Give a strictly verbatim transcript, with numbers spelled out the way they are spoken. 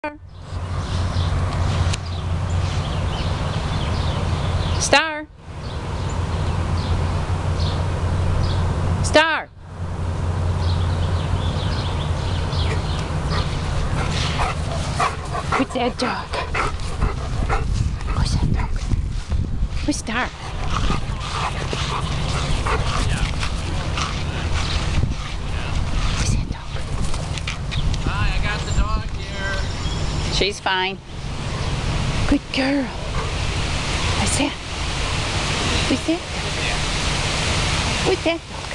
Star. Star. What's that dog? What's that dog? Who's Star? Who's that dog? Hi, I got the dog here. She's fine. Good girl. What's that? What's that? What's that?